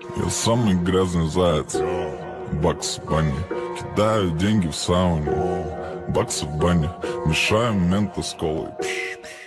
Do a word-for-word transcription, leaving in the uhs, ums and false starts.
Я самый грязный заяц. Бакс в бане. Кидаю деньги в сауне. Баксы в бане. Мешаем мента с колой. Пш, пш.